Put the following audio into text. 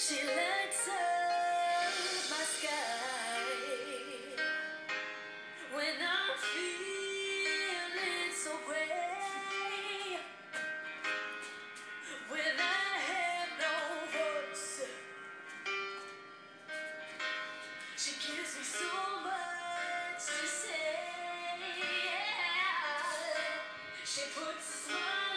She lights up my sky when I'm feeling so gray, when I have no voice. She gives me so much to say. She puts a smile